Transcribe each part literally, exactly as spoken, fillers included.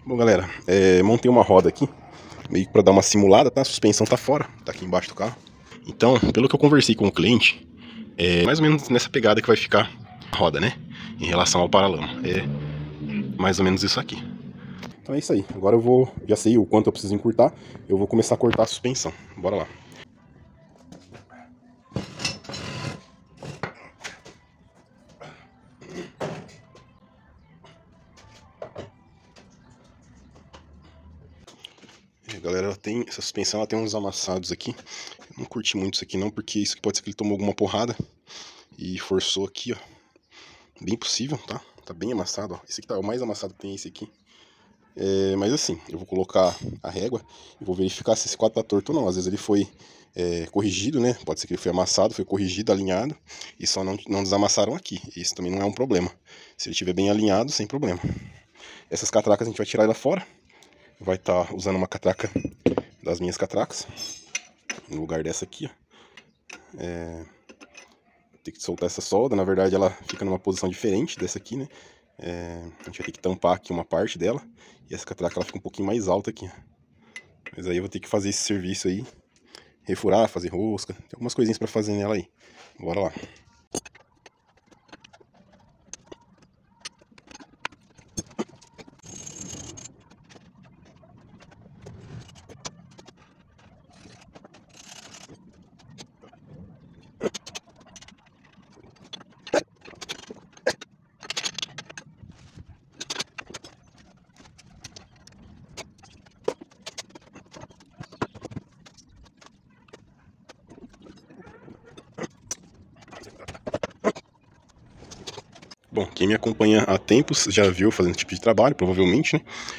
Bom, galera, é, montei uma roda aqui, meio que pra dar uma simulada, tá? A suspensão tá fora, tá aqui embaixo do carro. Então, pelo que eu conversei com o cliente, é mais ou menos nessa pegada que vai ficar a roda, né? Em relação ao paralama. É mais ou menos isso aqui. Então é isso aí. Agora eu vou, já sei o quanto eu preciso encurtar, eu vou começar a cortar a suspensão. Bora lá. Galera, tem, essa suspensão ela tem uns amassados aqui. Eu não curti muito isso aqui não, porque isso aqui pode ser que ele tomou alguma porrada e forçou aqui, ó. Bem possível, tá? Tá bem amassado, ó. Esse aqui tá o mais amassado que tem, esse aqui. É, mas assim, eu vou colocar a régua e vou verificar se esse quadro tá torto ou não. Às vezes ele foi é, corrigido, né? Pode ser que ele foi amassado, foi corrigido, alinhado, e só não, não desamassaram aqui. Isso também não é um problema. Se ele estiver bem alinhado, sem problema. Essas catracas a gente vai tirar ela fora. Vai estar tá usando uma catraca das minhas catracas, no lugar dessa aqui, ó. É, tem que soltar essa solda, na verdade ela fica numa posição diferente dessa aqui, né? É, a gente vai ter que tampar aqui uma parte dela, e essa catraca ela fica um pouquinho mais alta aqui. Mas aí eu vou ter que fazer esse serviço aí, refurar, fazer rosca, tem algumas coisinhas pra fazer nela aí. Bora lá. Bom, quem me acompanha há tempos já viu fazendo esse tipo de trabalho, provavelmente, né?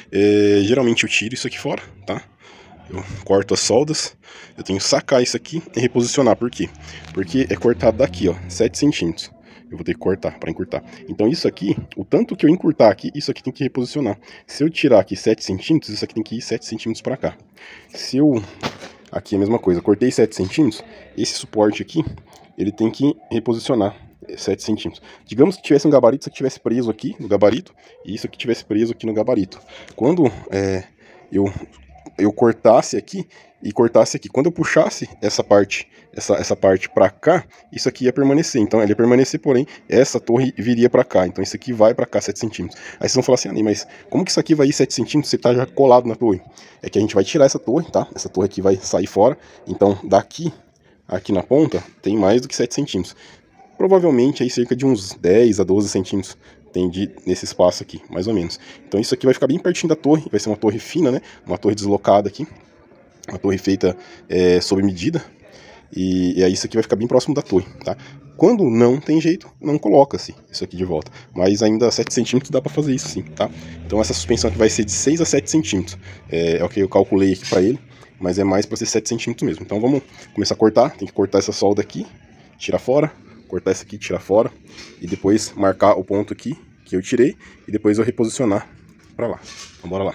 É, geralmente eu tiro isso aqui fora, tá? Eu corto as soldas, eu tenho que sacar isso aqui e reposicionar. Por quê? Porque é cortado daqui, ó, sete centímetros. Eu vou ter que cortar para encurtar. Então isso aqui, o tanto que eu encurtar aqui, isso aqui tem que reposicionar. Se eu tirar aqui sete centímetros, isso aqui tem que ir sete centímetros para cá. Se eu... Aqui é a mesma coisa, cortei sete centímetros, esse suporte aqui, ele tem que reposicionar sete centímetros. Digamos que tivesse um gabarito, isso aqui tivesse preso aqui no gabarito, e isso aqui tivesse preso aqui no gabarito. Quando é, eu, eu cortasse aqui e cortasse aqui, quando eu puxasse essa parte, essa, essa parte para cá, isso aqui ia permanecer. Então ele ia permanecer, porém, essa torre viria para cá. Então isso aqui vai para cá sete centímetros. Aí vocês vão falar assim, ah, mas como que isso aqui vai ir sete centímetros se tá já colado na torre? É que a gente vai tirar essa torre, tá? Essa torre aqui vai sair fora. Então daqui, aqui na ponta, tem mais do que sete centímetros. Provavelmente aí cerca de uns dez a doze centímetros tem de, nesse espaço aqui, mais ou menos. Então isso aqui vai ficar bem pertinho da torre, vai ser uma torre fina, né? Uma torre deslocada aqui, uma torre feita é, sob medida, e, e aí isso aqui vai ficar bem próximo da torre, tá? Quando não tem jeito, não coloca-se isso aqui de volta, mas ainda sete centímetros dá para fazer isso sim, tá? Então essa suspensão aqui vai ser de seis a sete centímetros, é, é o que eu calculei aqui para ele, mas é mais para ser sete centímetros mesmo. Então vamos começar a cortar, tem que cortar essa solda aqui, tirar fora, cortar essa aqui, tirar fora, e depois marcar o ponto aqui que eu tirei, e depois eu reposicionar para lá. Então bora lá.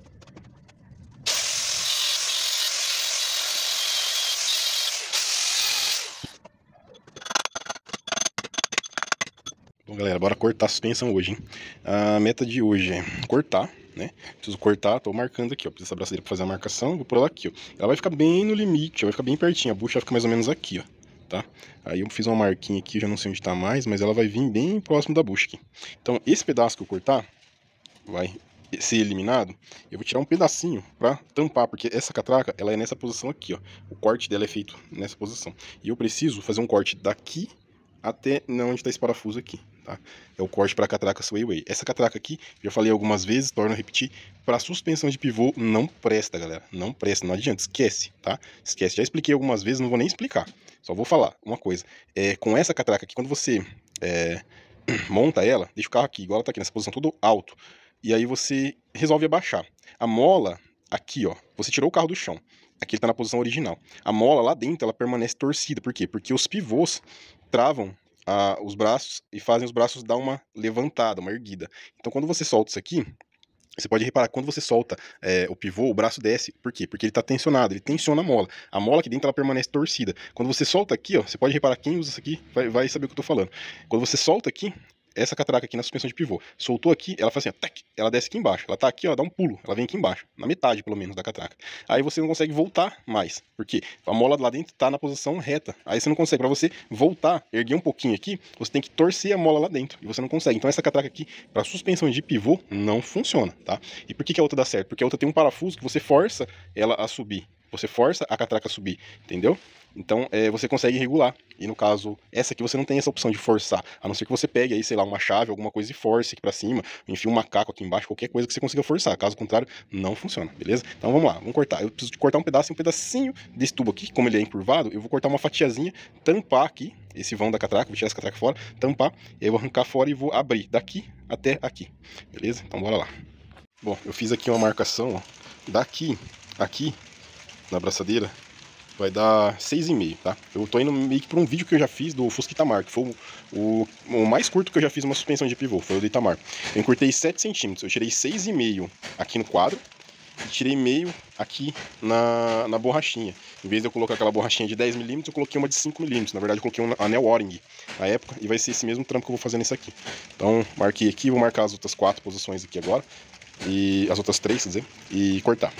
Bom, galera, bora cortar a suspensão hoje, hein? A meta de hoje é cortar, né? Preciso cortar, tô marcando aqui, ó. Preciso dessa braçadeira pra fazer a marcação, vou por ela aqui, ó. Ela vai ficar bem no limite, ó, vai ficar bem pertinho, a bucha vai ficar mais ou menos aqui, ó. Tá? Aí eu fiz uma marquinha aqui, já não sei onde tá mais, mas ela vai vir bem próximo da bucha aqui. Então esse pedaço que eu cortar vai ser eliminado. Eu vou tirar um pedacinho para tampar, porque essa catraca ela é nessa posição aqui, ó. O corte dela é feito nessa posição. E eu preciso fazer um corte daqui até não onde tá esse parafuso aqui, tá? É o corte para a catraca Sway. Essa catraca aqui, já falei algumas vezes, torno a repetir, para suspensão de pivô não presta, galera. Não presta, não adianta, esquece, tá? Esquece. Já expliquei algumas vezes, não vou nem explicar. Só vou falar uma coisa. É, com essa catraca aqui, quando você é, monta ela, deixa o carro aqui, igual ela tá aqui nessa posição todo alto, e aí você resolve abaixar. A mola aqui, ó, você tirou o carro do chão. Aqui ele tá na posição original. A mola lá dentro, ela permanece torcida. Por quê? Porque os pivôs travam ah, os braços e fazem os braços dar uma levantada, uma erguida. Então quando você solta isso aqui, você pode reparar que quando você solta é, o pivô, o braço desce. Por quê? Porque ele está tensionado, ele tensiona a mola. A mola aqui dentro ela permanece torcida. Quando você solta aqui, ó, você pode reparar, quem usa isso aqui vai, vai saber o que eu estou falando. Quando você solta aqui, essa catraca aqui na suspensão de pivô. Soltou aqui, ela faz assim, ó, tac, ela desce aqui embaixo. Ela tá aqui, ó, dá um pulo, ela vem aqui embaixo, na metade pelo menos da catraca. Aí você não consegue voltar mais, porque a mola lá dentro tá na posição reta. Aí você não consegue, para você voltar, erguer um pouquinho aqui, você tem que torcer a mola lá dentro, e você não consegue. Então essa catraca aqui, para suspensão de pivô, não funciona, tá? E por que que a outra dá certo? Porque a outra tem um parafuso que você força ela a subir. Você força a catraca a subir, entendeu? Então é, você consegue regular. E no caso, essa aqui você não tem essa opção de forçar. A não ser que você pegue aí, sei lá, uma chave, alguma coisa e force aqui pra cima, enfie um macaco aqui embaixo, qualquer coisa que você consiga forçar. Caso contrário, não funciona, beleza? Então vamos lá, vamos cortar. Eu preciso de cortar um pedaço, um pedacinho desse tubo aqui, como ele é encurvado, eu vou cortar uma fatiazinha, tampar aqui, esse vão da catraca, vou tirar essa catraca fora, tampar, e aí eu vou arrancar fora e vou abrir daqui até aqui, beleza? Então bora lá. Bom, eu fiz aqui uma marcação, ó, daqui, aqui, na braçadeira, vai dar seis e meio, tá? Eu tô indo meio que por um vídeo que eu já fiz do Fusca Itamar, que foi o, o, o mais curto que eu já fiz uma suspensão de pivô, foi o do Itamar. Eu encurtei sete centímetros, eu tirei seis e meio aqui no quadro, e tirei meio aqui na, na borrachinha. Em vez de eu colocar aquela borrachinha de dez milímetros, eu coloquei uma de cinco milímetros. Na verdade, eu coloquei um anel O-ring na época, e vai ser esse mesmo trampo que eu vou fazer nesse aqui. Então, marquei aqui, vou marcar as outras quatro posições aqui agora, e as outras três, quer dizer, e cortar.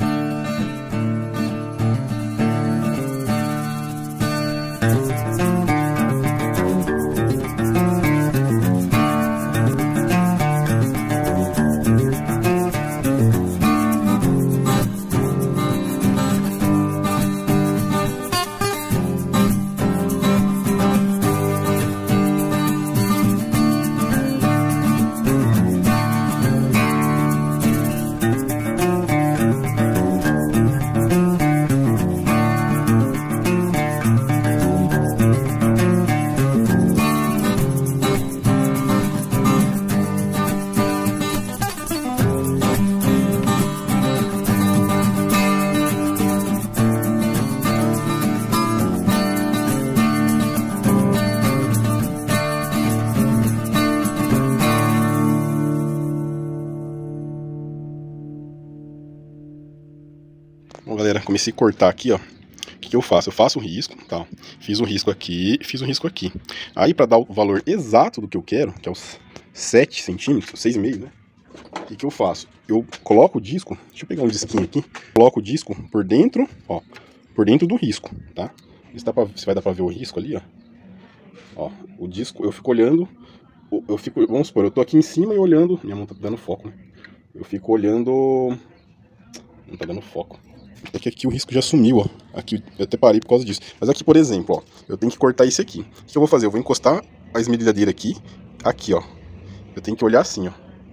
Bom, galera, comecei a cortar aqui, ó. O que que eu faço? Eu faço o risco, tá? Fiz o risco aqui, fiz o risco aqui. Aí, para dar o valor exato do que eu quero, que é os sete centímetros, seis e meio, né? O que que eu faço? Eu coloco o disco, deixa eu pegar um disquinho aqui, coloco o disco por dentro, ó, por dentro do risco, tá? Isso dá pra, você vai dar pra ver o risco ali, ó. Ó, o disco, eu fico olhando, eu fico, vamos supor, eu tô aqui em cima e olhando, minha mão tá dando foco, né? Eu fico olhando, não tá dando foco. É que aqui o risco já sumiu, ó. Aqui eu até parei por causa disso. Mas aqui, por exemplo, ó, eu tenho que cortar esse aqui. O que eu vou fazer? Eu vou encostar a esmerilhadeira aqui, aqui, ó. Eu tenho que olhar assim, ó.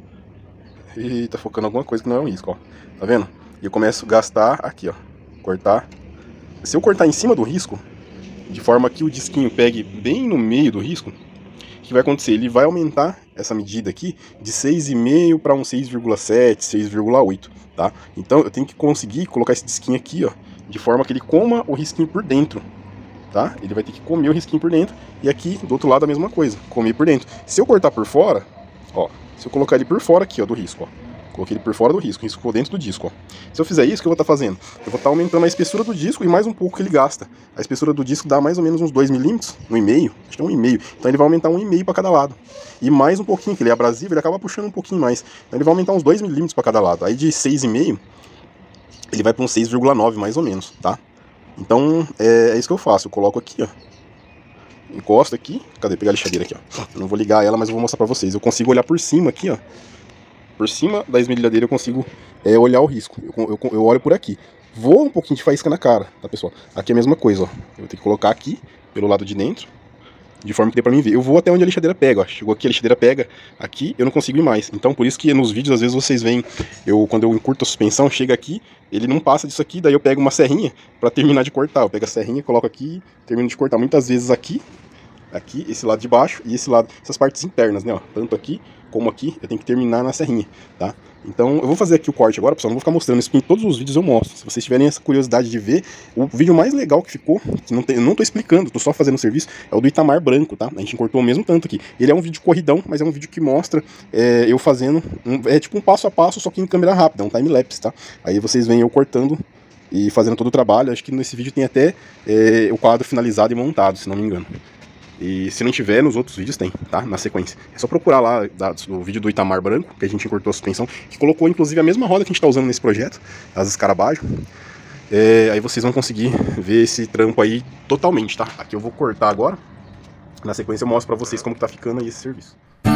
E tá focando alguma coisa que não é um risco, ó. Tá vendo? E eu começo a gastar aqui, ó. Cortar. Se eu cortar em cima do risco, de forma que o disquinho pegue bem no meio do risco, o que vai acontecer? Ele vai aumentar essa medida aqui de seis e meio para um seis vírgula sete, seis vírgula oito, tá? Então eu tenho que conseguir colocar esse disquinho aqui, ó, de forma que ele coma o risquinho por dentro, tá? Ele vai ter que comer o risquinho por dentro, e aqui do outro lado a mesma coisa, comer por dentro. Se eu cortar por fora, ó, se eu colocar ele por fora aqui, ó, do risco, ó, coloquei ele por fora do risco, o risco ficou dentro do disco, ó. Se eu fizer isso, o que eu vou estar fazendo? Eu vou estar aumentando a espessura do disco e mais um pouco que ele gasta. A espessura do disco dá mais ou menos uns dois milímetros, um e meio, acho que é um e meio. Então ele vai aumentar um e meio para cada lado. E mais um pouquinho, que ele é abrasivo, ele acaba puxando um pouquinho mais. Então ele vai aumentar uns dois milímetros para cada lado. Aí de seis e meio, ele vai para um seis vírgula nove mais ou menos, tá? Então é, é isso que eu faço, eu coloco aqui, ó. Encosto aqui, cadê? Pegar a lixadeira aqui, ó. Eu não vou ligar ela, mas eu vou mostrar pra vocês. Eu consigo olhar por cima aqui, ó. Por cima da esmerilhadeira eu consigo é, olhar o risco. Eu, eu, eu olho por aqui. Voa um pouquinho de faísca na cara, tá, pessoal? Aqui é a mesma coisa, ó. Eu vou ter que colocar aqui, pelo lado de dentro, de forma que dê pra mim ver. Eu vou até onde a lixadeira pega, ó. Chegou aqui, a lixadeira pega. Aqui eu não consigo ir mais. Então por isso que nos vídeos, às vezes, vocês veem, eu, quando eu encurto a suspensão, chega aqui, ele não passa disso aqui, daí eu pego uma serrinha pra terminar de cortar. Eu pego a serrinha, coloco aqui, termino de cortar. Muitas vezes aqui, aqui, esse lado de baixo e esse lado, essas partes internas, né, ó. Tanto aqui como aqui, eu tenho que terminar na serrinha, tá? Então eu vou fazer aqui o corte agora, pessoal, não vou ficar mostrando isso, porque em todos os vídeos eu mostro. Se vocês tiverem essa curiosidade de ver, o vídeo mais legal que ficou, que não tem, eu não tô explicando, tô só fazendo o serviço, é o do Itamar branco, tá? A gente cortou o mesmo tanto aqui. Ele é um vídeo corridão, mas é um vídeo que mostra é, eu fazendo, um, é tipo um passo a passo, só que em câmera rápida, é um time-lapse, tá? Aí vocês veem eu cortando e fazendo todo o trabalho. Acho que nesse vídeo tem até é, o quadro finalizado e montado, se não me engano. E se não tiver, nos outros vídeos tem, tá? Na sequência. É só procurar lá da, do vídeo do Itamar Branco, que a gente encurtou a suspensão, que colocou inclusive a mesma roda que a gente tá usando nesse projeto, as Escarabajo. É, aí vocês vão conseguir ver esse trampo aí totalmente, tá? Aqui eu vou cortar agora. Na sequência eu mostro pra vocês como que tá ficando aí esse serviço.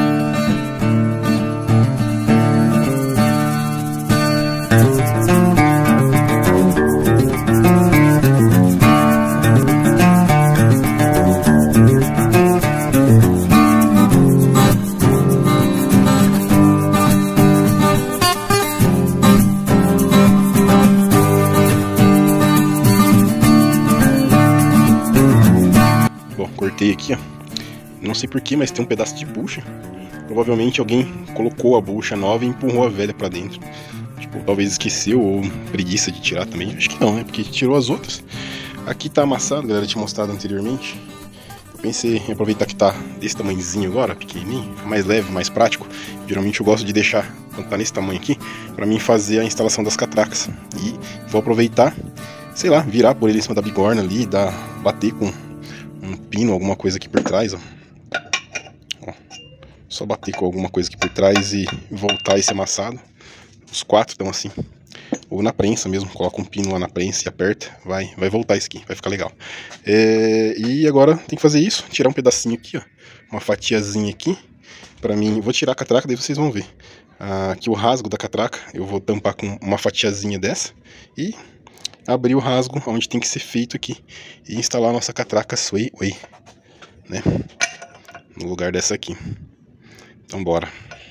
Cortei aqui, ó. Não sei porquê, mas tem um pedaço de bucha. Provavelmente alguém colocou a bucha nova e empurrou a velha pra dentro. Tipo, talvez esqueceu ou preguiça de tirar também. Acho que não, né? Porque tirou as outras. Aqui tá amassado, galera, eu tinha mostrado anteriormente. Eu pensei em aproveitar que tá desse tamanhozinho agora, pequenininho, mais leve, mais prático. Geralmente eu gosto de deixar, quando tá nesse tamanho aqui, pra mim fazer a instalação das catracas. E vou aproveitar, sei lá, virar por ele em cima da bigorna ali, dar, bater com um pino, alguma coisa aqui por trás, ó. Ó, só bater com alguma coisa aqui por trás e voltar esse amassado. Os quatro estão assim. Ou na prensa mesmo, coloca um pino lá na prensa e aperta, vai, vai voltar isso aqui, vai ficar legal. É, e agora tem que fazer isso, tirar um pedacinho aqui, ó, uma fatiazinha aqui, pra mim, vou tirar a catraca, daí vocês vão ver. Ah, aqui o rasgo da catraca, eu vou tampar com uma fatiazinha dessa e abrir o rasgo onde tem que ser feito aqui e instalar a nossa catraca Sway Way, né, no lugar dessa aqui. Então bora.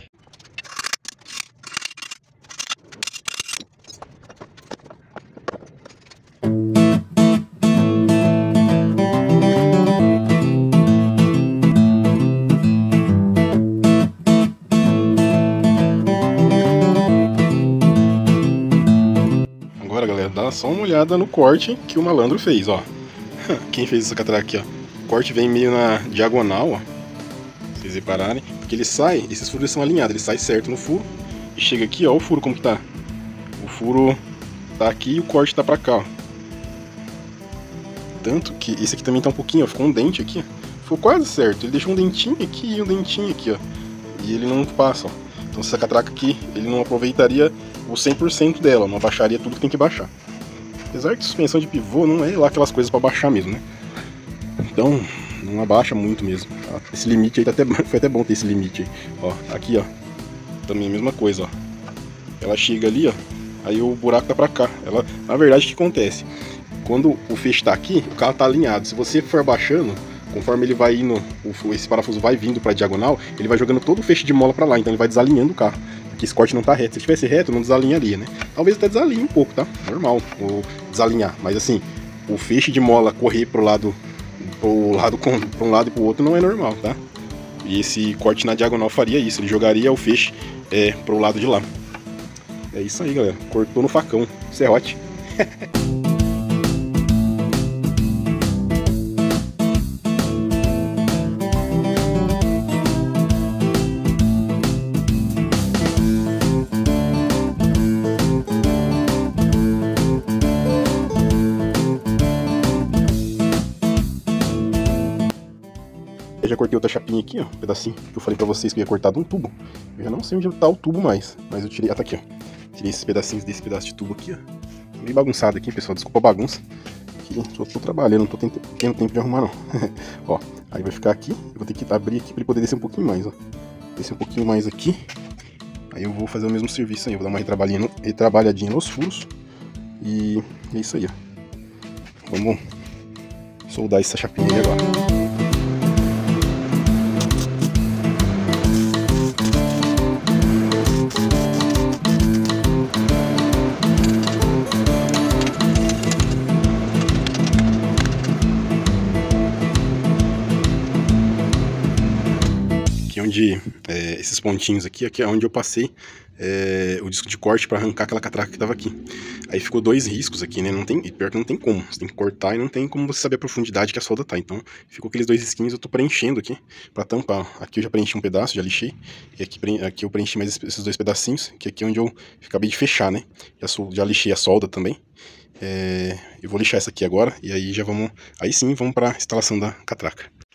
Agora, galera, dá só uma olhada no corte que o malandro fez, ó. Quem fez essa catraca aqui, ó. O corte vem meio na diagonal, ó. Se vocês repararem. Porque ele sai, esses furos são alinhados, ele sai certo no furo. E chega aqui, ó, o furo como que tá. O furo tá aqui e o corte tá pra cá, ó. Tanto que esse aqui também tá um pouquinho, ó. Ficou um dente aqui, ó. Ficou quase certo. Ele deixou um dentinho aqui e um dentinho aqui, ó. E ele não passa, ó. Então essa catraca aqui, ele não aproveitaria o cem por cento dela, não abaixaria tudo que tem que baixar. Apesar que suspensão de pivô não é lá aquelas coisas para baixar mesmo, né? Então, não abaixa muito mesmo. Tá? Esse limite aí tá até, foi até bom ter esse limite aí. Ó, aqui, ó, também a mesma coisa, ó. Ela chega ali, ó, aí o buraco tá pra cá. Ela, na verdade, o que acontece? Quando o feixe tá aqui, o carro tá alinhado. Se você for abaixando, conforme ele vai indo, esse parafuso vai vindo pra diagonal, ele vai jogando todo o feixe de mola pra lá, então ele vai desalinhando o carro. Porque esse corte não tá reto. Se tivesse reto, não desalinharia, né? Talvez até desalinhe um pouco, tá? Normal, ou desalinhar. Mas assim, o feixe de mola correr pro lado, pro lado com, pra um lado e pro outro não é normal, tá? E esse corte na diagonal faria isso. Ele jogaria o feixe é, pro lado de lá. É isso aí, galera. Cortou no facão. Serrote. Eu já cortei outra chapinha aqui, ó, um pedacinho, que eu falei pra vocês que eu ia cortar de um tubo. Eu já não sei onde tá o tubo mais, mas eu tirei, ah, tá aqui, ó. Tirei esses pedacinhos desse pedaço de tubo aqui, ó. Meio bagunçado aqui, pessoal, desculpa a bagunça. Que só tô trabalhando, não tô tendo, tendo tempo de arrumar, não. Ó, aí vai ficar aqui, eu vou ter que abrir aqui pra ele poder descer um pouquinho mais, ó. Descer um pouquinho mais aqui. Aí eu vou fazer o mesmo serviço aí, eu vou dar uma retrabalhadinha, no, retrabalhadinha nos furos. E é isso aí, ó. Vamos soldar essa chapinha aí agora. Onde é, esses pontinhos aqui, aqui é onde eu passei é, o disco de corte para arrancar aquela catraca que tava aqui. Aí ficou dois riscos aqui, né? Não tem, pior que não tem como. Você tem que cortar e não tem como você saber a profundidade que a solda tá. Então ficou aqueles dois risquinhos, eu tô preenchendo aqui para tampar. Aqui eu já preenchi um pedaço, já lixei. E aqui, aqui eu preenchi mais esses dois pedacinhos, que aqui é onde eu acabei de fechar, né? Já, já lixei a solda também. É, eu vou lixar essa aqui agora e aí já vamos, aí sim vamos para instalação da catraca.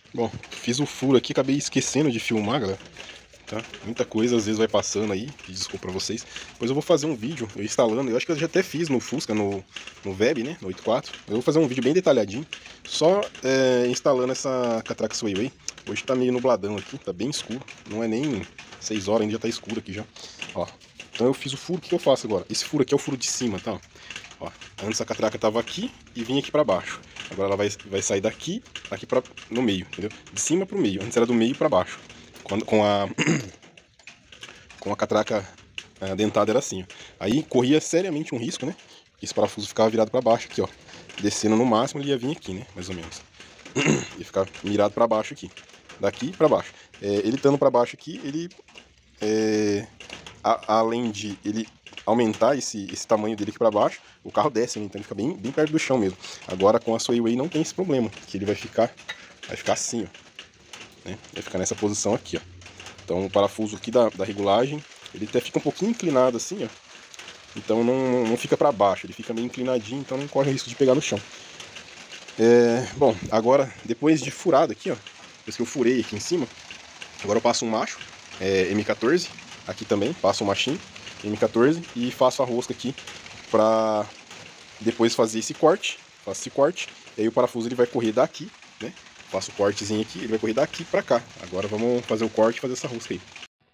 Bom, fiz o furo aqui, acabei esquecendo de filmar, galera. Tá? Muita coisa às vezes vai passando aí, desculpa pra vocês. Depois eu vou fazer um vídeo eu instalando, eu acho que eu já até fiz no Fusca, no, no Web, né, no oitenta e quatro. Eu vou fazer um vídeo bem detalhadinho, só é, instalando essa catraca Sway. Hoje tá meio nubladão aqui, tá bem escuro, não é nem seis horas, ainda já tá escuro aqui já. Ó, então eu fiz o furo, o que eu faço agora? Esse furo aqui é o furo de cima, tá? Ó, antes a catraca tava aqui e vinha aqui pra baixo. Agora ela vai, vai sair daqui, aqui pra, no meio, entendeu? De cima pro meio, antes era do meio pra baixo. Quando, com a com a catraca a dentada era assim, ó. Aí corria seriamente um risco, né? Esse parafuso ficava virado para baixo aqui, ó. Descendo no máximo, ele ia vir aqui, né? Mais ou menos. Ia ficar mirado para baixo aqui. Daqui para baixo. É, ele estando para baixo aqui, ele... É, a, além de ele aumentar esse, esse tamanho dele aqui para baixo, o carro desce, né? Então ele fica bem, bem perto do chão mesmo. Agora com a Sway não tem esse problema, que ele vai ficar, vai ficar assim, ó. Né? Vai ficar nessa posição aqui, ó. Então o parafuso aqui da, da regulagem, ele até fica um pouquinho inclinado assim, ó. Então não, não fica para baixo, ele fica meio inclinadinho, então não corre o risco de pegar no chão. É, bom, agora depois de furado aqui, ó, depois que eu furei aqui em cima, agora eu passo um macho, é, M quatorze, aqui também, passo um machinho, M quatorze, e faço a rosca aqui para depois fazer esse corte, faço esse corte, e aí o parafuso ele vai correr daqui, né? Faço o cortezinho aqui, ele vai correr daqui pra cá. Agora vamos fazer o corte e fazer essa rosca aí.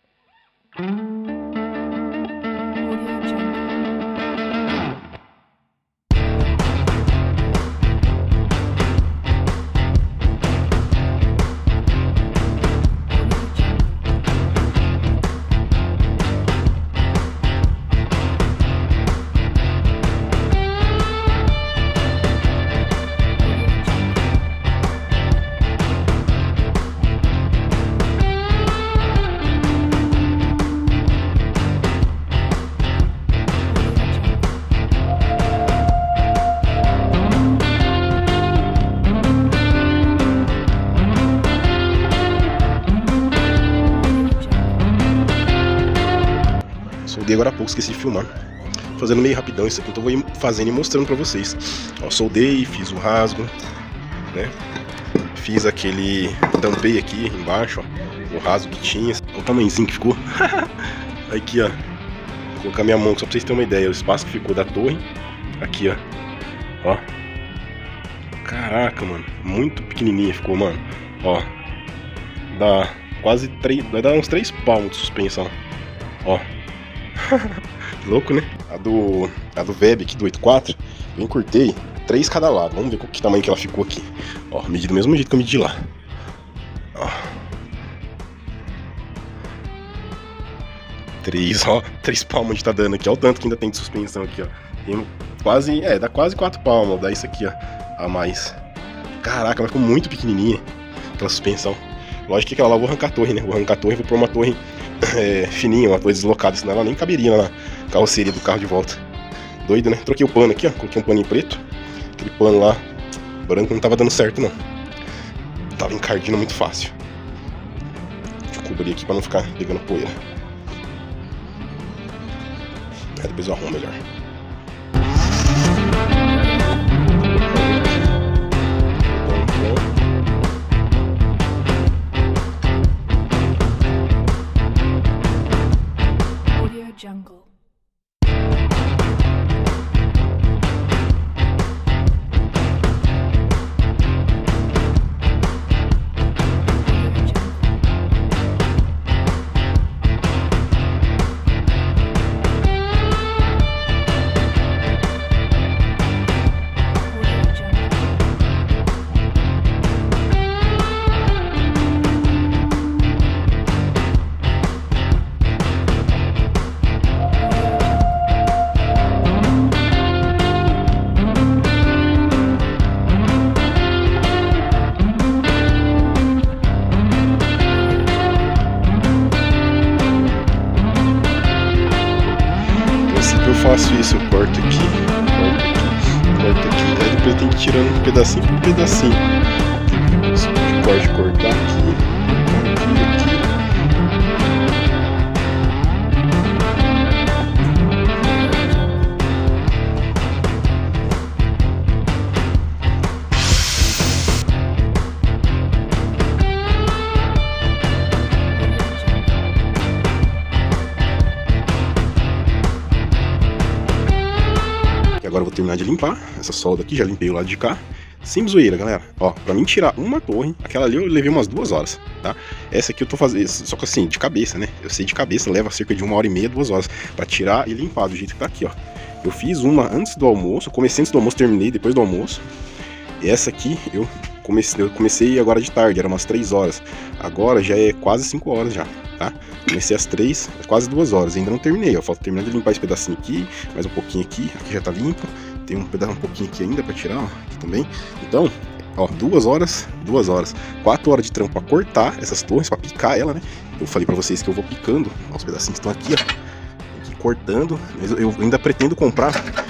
Soldei agora há pouco, esqueci de filmar. Fazendo meio rapidão isso aqui, então vou ir fazendo e mostrando pra vocês. Ó, soldei, fiz o rasgo, né? Fiz aquele... tampei aqui embaixo, ó, o rasgo que tinha. Olha o tamanhozinho que ficou. Aqui, ó. Vou colocar minha mão só pra vocês terem uma ideia. O espaço que ficou da torre. Aqui, ó. Ó. Caraca, mano. Muito pequenininha ficou, mano. Ó. Dá quase três... Vai dar uns três palmos de suspensão. Ó. Louco, né? A do, a do Web aqui, do oitenta e quatro, eu encurtei três cada lado. Vamos ver com que tamanho que ela ficou aqui. Ó, medi do mesmo jeito que eu medi lá. Ó. Três, ó. Três palmos de tá dando aqui. Olha o tanto que ainda tem de suspensão aqui, ó. Tem quase, é, dá quase quatro palmos. Dá isso aqui, ó, a mais. Caraca, mas ficou muito pequenininha aquela suspensão. Lógico que aquela lá eu vou arrancar a torre, né? Vou arrancar a torre e vou pôr uma torre é, fininha, uma torre deslocada, senão ela nem caberia na carroceria do carro de volta. Doido, né? Troquei o pano aqui, ó. Coloquei um paninho preto. Aquele pano lá, branco, não tava dando certo, não. Tava encardindo muito fácil. Deixa eu cobrir aqui pra não ficar pegando poeira. Aí depois eu arrumo melhor. Jungle. Faço isso, eu corto aqui, corto aqui, corto aqui, aí depois eu tenho que ir tirando pedacinho por pedacinho. De corte, cortar aqui, aqui, aqui. Agora eu vou terminar de limpar essa solda aqui, já limpei o lado de cá. Sem zoeira, galera. Ó, pra mim tirar uma torre, aquela ali eu levei umas duas horas, tá? Essa aqui eu tô fazendo, só que assim, de cabeça, né? Eu sei de cabeça, leva cerca de uma hora e meia, duas horas pra tirar e limpar do jeito que tá aqui, ó. Eu fiz uma antes do almoço, comecei antes do almoço, terminei depois do almoço. E essa aqui eu comecei, eu comecei agora de tarde, era umas três horas. Agora já é quase cinco horas já, tá? Comecei às três, quase duas horas, ainda não terminei, ó. Falta terminar de limpar esse pedacinho aqui, mais um pouquinho aqui, aqui já tá limpo. Tem um pedaço um pouquinho aqui ainda pra tirar, ó, aqui também. Então, ó, duas horas, duas horas, quatro horas de trampo pra cortar essas torres, pra picar ela, né? Eu falei pra vocês que eu vou picando, ó, os pedacinhos estão aqui, ó, aqui cortando. Mas eu ainda pretendo comprar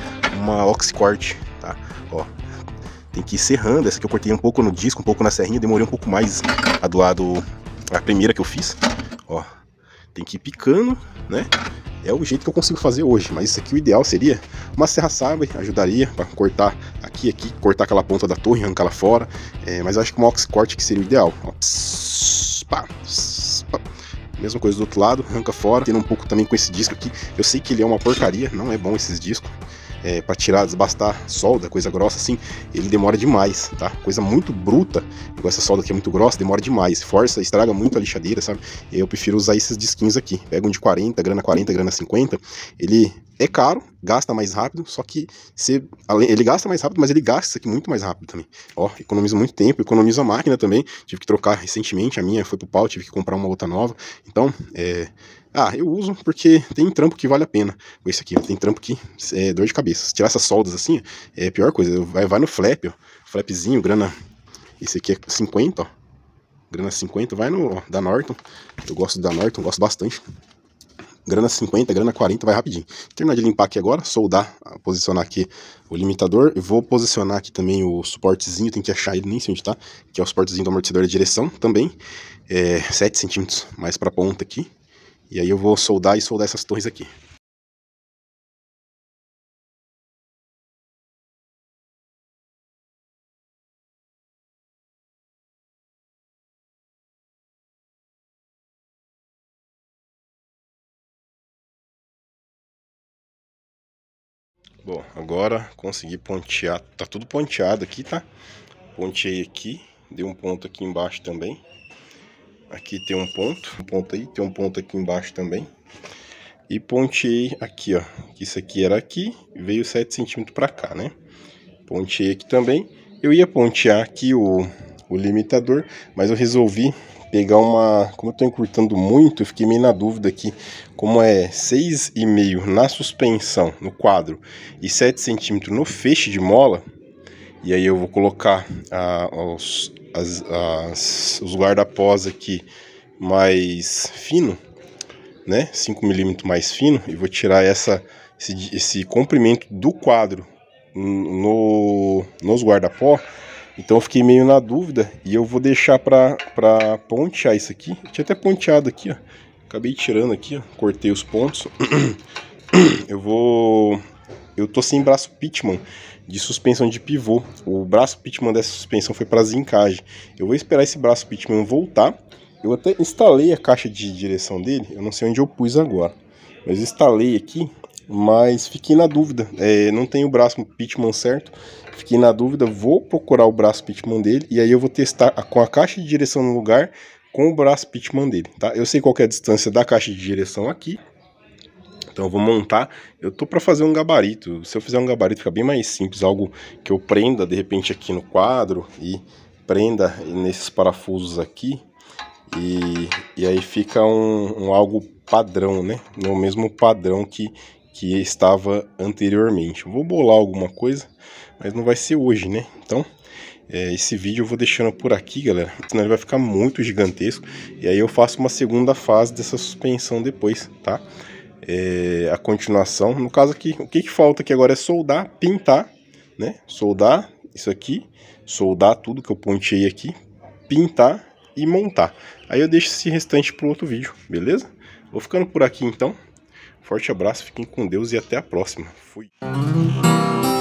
uma Oxcord, tá? Ó, tem que ir serrando. Essa aqui eu cortei um pouco no disco, um pouco na serrinha, demorei um pouco mais a do lado, a primeira que eu fiz, ó. Tem que ir picando, né? É o jeito que eu consigo fazer hoje, mas isso aqui o ideal seria uma serra sabre, ajudaria para cortar aqui, aqui, cortar aquela ponta da torre, arrancar ela fora, é, mas eu acho que uma Oxcord que seria o ideal. Ó, pss, pá, pss, pá. Mesma coisa do outro lado, arranca fora, tendo um pouco também com esse disco aqui, eu sei que ele é uma porcaria, não é bom esses discos. É, para tirar, desbastar solda, coisa grossa assim, ele demora demais, tá? Coisa muito bruta, igual essa solda aqui é muito grossa, demora demais, força, estraga muito a lixadeira, sabe? E eu prefiro usar esses disquinhos aqui. Pega um de quarenta, grana quarenta, grana cinquenta, ele é caro, gasta mais rápido, só que você, ele gasta mais rápido, mas ele gasta isso aqui muito mais rápido também. Ó, economiza muito tempo, economiza a máquina também, tive que trocar recentemente, a minha foi pro pau, tive que comprar uma outra nova, então, é... Ah, eu uso porque tem trampo que vale a pena. Com esse aqui, ó, tem trampo que é dor de cabeça. Se tirar essas soldas assim, é a pior coisa. Vai, vai no flap, ó. Flapzinho, grana. Esse aqui é cinquenta, ó. Grana cinquenta, vai no ó, da Norton. Eu gosto da Norton, gosto bastante. Grana cinquenta, grana quarenta, vai rapidinho. Vou terminar de limpar aqui agora, soldar, posicionar aqui o limitador. Eu vou posicionar aqui também o suportezinho, tem que achar ele, nem sei onde tá. Que é o suportezinho do amortecedor de direção também. É, sete centímetros mais pra ponta aqui. E aí eu vou soldar e soldar essas torres aqui. Bom, agora consegui pontear, tá tudo ponteado aqui, tá? Ponteei aqui, dei um ponto aqui embaixo também. Aqui tem um ponto, um ponto aí, tem um ponto aqui embaixo também. E ponteei aqui, ó, que isso aqui era aqui, veio sete centímetros pra cá, né? Ponteei aqui também. Eu ia pontear aqui o, o limitador, mas eu resolvi pegar uma... Como eu tô encurtando muito, eu fiquei meio na dúvida aqui. Como é seis e meio na suspensão, no quadro, e sete centímetros no feixe de mola, e aí eu vou colocar ah, os, as, as, os guarda-pós aqui mais fino, né, cinco milímetros mais fino, e vou tirar essa, esse, esse comprimento do quadro no, nos guarda-pó. Então eu fiquei meio na dúvida, e eu vou deixar pra, pra pontear isso aqui. Tinha até ponteado aqui, ó, acabei tirando aqui, ó, cortei os pontos. Eu vou... Eu tô sem braço Pitman de suspensão de pivô. O braço Pitman dessa suspensão foi para zincagem. Eu vou esperar esse braço Pitman voltar. Eu até instalei a caixa de direção dele, eu não sei onde eu pus agora, mas instalei aqui, mas fiquei na dúvida. É, não tem o braço Pitman certo, fiquei na dúvida, vou procurar o braço Pitman dele e aí eu vou testar com a caixa de direção no lugar com o braço Pitman dele, tá? Eu sei qual que é a distância da caixa de direção aqui. Então eu vou montar, eu tô para fazer um gabarito. Se eu fizer um gabarito fica bem mais simples, algo que eu prenda de repente aqui no quadro e prenda nesses parafusos aqui, e, e aí fica um, um algo padrão, né? No mesmo padrão que, que estava anteriormente. Eu vou bolar alguma coisa, mas não vai ser hoje, né? Então é, esse vídeo eu vou deixando por aqui, galera, senão ele vai ficar muito gigantesco, e aí eu faço uma segunda fase dessa suspensão depois, tá? É, a continuação, no caso aqui, o que que falta aqui agora é soldar, pintar, né, soldar isso aqui, soldar tudo que eu ponteei aqui, pintar e montar. Aí eu deixo esse restante para outro vídeo, beleza? Vou ficando por aqui então, forte abraço, fiquem com Deus e até a próxima, fui!